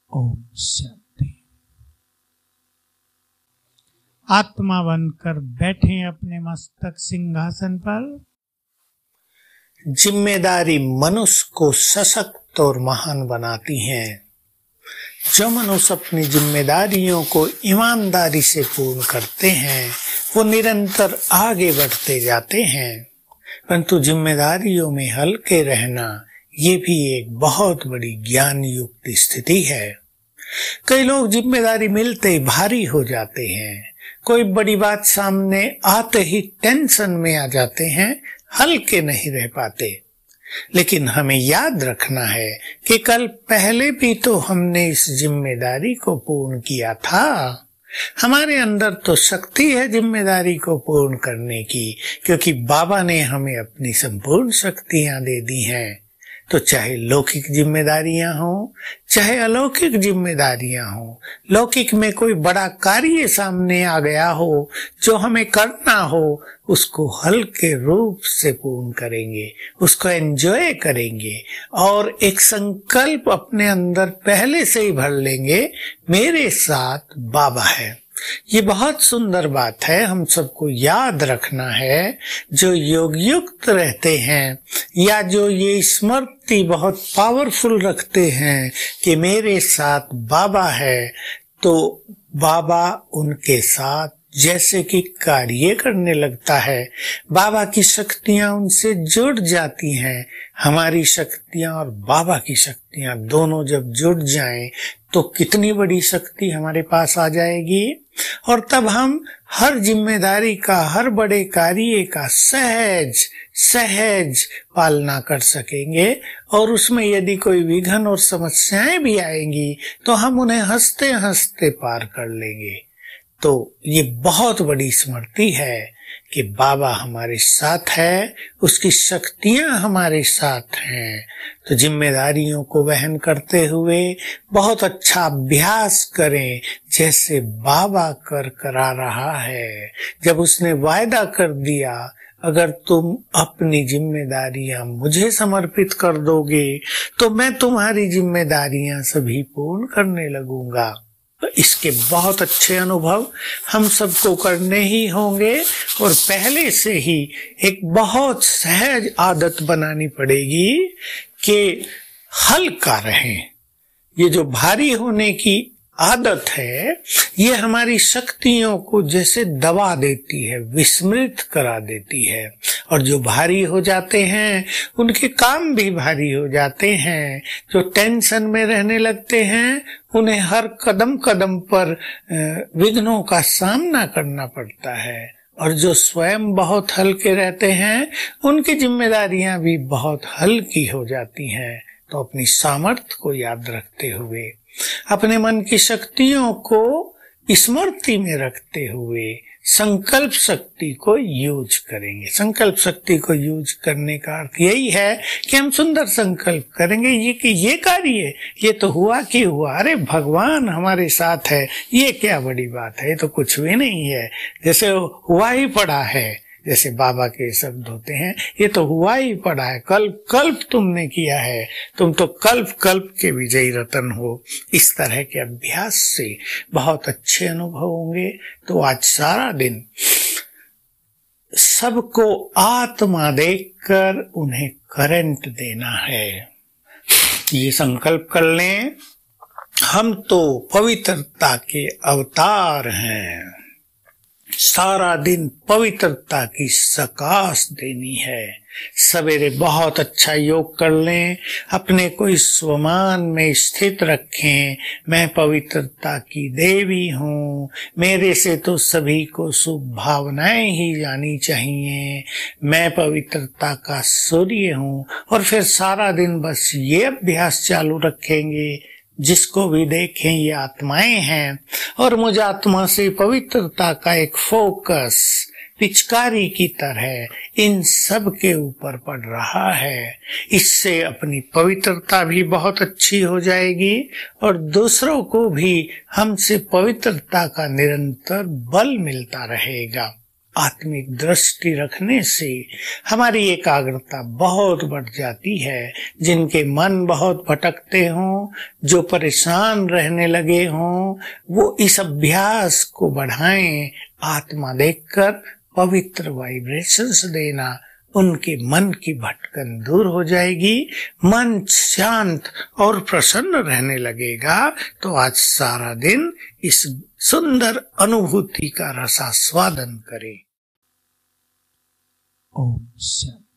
ओम शांति। आत्मा बनकर बैठे अपने मस्तक सिंहासन पर। जिम्मेदारी मनुष्य को सशक्त और महान बनाती है। जो मनुष्य अपनी जिम्मेदारियों को ईमानदारी से पूर्ण करते हैं वो निरंतर आगे बढ़ते जाते हैं। परंतु जिम्मेदारियों में हल्के रहना ये भी एक बहुत बड़ी ज्ञान युक्त स्थिति है। कई लोग जिम्मेदारी मिलते ही भारी हो जाते हैं, कोई बड़ी बात सामने आते ही टेंशन में आ जाते हैं, हल्के नहीं रह पाते। लेकिन हमें याद रखना है कि कल पहले भी तो हमने इस जिम्मेदारी को पूर्ण किया था। हमारे अंदर तो शक्ति है जिम्मेदारी को पूर्ण करने की, क्योंकि बाबा ने हमें अपनी संपूर्ण शक्तियां दे दी हैं। तो चाहे लौकिक जिम्मेदारियां हो चाहे अलौकिक जिम्मेदारियां हो, लौकिक में कोई बड़ा कार्य सामने आ गया हो जो हमें करना हो, उसको हल्के रूप से पूर्ण करेंगे, उसको एंजॉय करेंगे और एक संकल्प अपने अंदर पहले से ही भर लेंगे, मेरे साथ बाबा है। ये बहुत सुंदर बात है, हम सबको याद रखना है। जो योग युक्त रहते हैं या जो ये स्मृति बहुत पावरफुल रखते हैं कि मेरे साथ बाबा है, तो बाबा उनके साथ जैसे कि कार्य करने लगता है। बाबा की शक्तियां उनसे जुड़ जाती हैं। हमारी शक्तियां और बाबा की शक्तियां दोनों जब जुड़ जाएं तो कितनी बड़ी शक्ति हमारे पास आ जाएगी। और तब हम हर जिम्मेदारी का, हर बड़े कार्य का सहज सहज पालना कर सकेंगे। और उसमें यदि कोई विघ्न और समस्याएं भी आएंगी तो हम उन्हें हंसते हंसते पार कर लेंगे। तो ये बहुत बड़ी स्मृति है कि बाबा हमारे साथ है, उसकी शक्तियां हमारे साथ हैं। तो जिम्मेदारियों को वहन करते हुए बहुत अच्छा अभ्यास करें, जैसे बाबा करा रहा है। जब उसने वायदा कर दिया, अगर तुम अपनी जिम्मेदारियां मुझे समर्पित कर दोगे तो मैं तुम्हारी जिम्मेदारियां सभी पूर्ण करने लगूंगा। तो इसके बहुत अच्छे अनुभव हम सबको करने ही होंगे और पहले से ही एक बहुत सहज आदत बनानी पड़ेगी कि हल्का रहें। ये जो भारी होने की आदत है ये हमारी शक्तियों को जैसे दबा देती है, विस्मृत करा देती है। और जो भारी हो जाते हैं उनके काम भी भारी हो जाते हैं। जो टेंशन में रहने लगते हैं उन्हें हर कदम कदम पर विघ्नों का सामना करना पड़ता है। और जो स्वयं बहुत हल्के रहते हैं उनकी जिम्मेदारियां भी बहुत हल्की हो जाती हैं। तो अपनी सामर्थ्य को याद रखते हुए, अपने मन की शक्तियों को स्मृति में रखते हुए संकल्प शक्ति को यूज करेंगे। संकल्प शक्ति को यूज करने का अर्थ यही है कि हम सुंदर संकल्प करेंगे ये कि ये कार्य ये तो हुआ कि हुआ, अरे भगवान हमारे साथ है, ये क्या बड़ी बात है, ये तो कुछ भी नहीं है, जैसे हुआ ही पड़ा है। जैसे बाबा के शब्द होते हैं, ये तो हुआ ही पड़ा है, कल्प कल्प तुमने किया है, तुम तो कल्प कल्प के विजयी रतन हो। इस तरह के अभ्यास से बहुत अच्छे अनुभव होंगे। तो आज सारा दिन सबको आत्मा देखकर उन्हें करंट देना है। ये संकल्प कर लें, हम तो पवित्रता के अवतार हैं। सारा दिन पवित्रता की सकाश देनी है। सवेरे बहुत अच्छा योग कर लें, अपने को इस स्वमान में स्थित रखें। मैं पवित्रता की देवी हूँ, मेरे से तो सभी को शुभ भावनाएं ही जानी चाहिए। मैं पवित्रता का सूर्य हूँ। और फिर सारा दिन बस ये अभ्यास चालू रखेंगे, जिसको भी देखें ये आत्माएं हैं और मुझ आत्मा से पवित्रता का एक फोकस पिचकारी की तरह इन सब के ऊपर पड़ रहा है। इससे अपनी पवित्रता भी बहुत अच्छी हो जाएगी और दूसरों को भी हमसे पवित्रता का निरंतर बल मिलता रहेगा। आत्मिक दृष्टि रखने से हमारी एकाग्रता बहुत बढ़ जाती है। जिनके मन बहुत भटकते हों, जो परेशान रहने लगे हों, वो इस अभ्यास को बढ़ाएं। आत्मा देखकर पवित्र वाइब्रेशंस देना, उनके मन की भटकन दूर हो जाएगी, मन शांत और प्रसन्न रहने लगेगा। तो आज सारा दिन इस सुंदर अनुभूति का रसास्वादन करें। ओम शांति।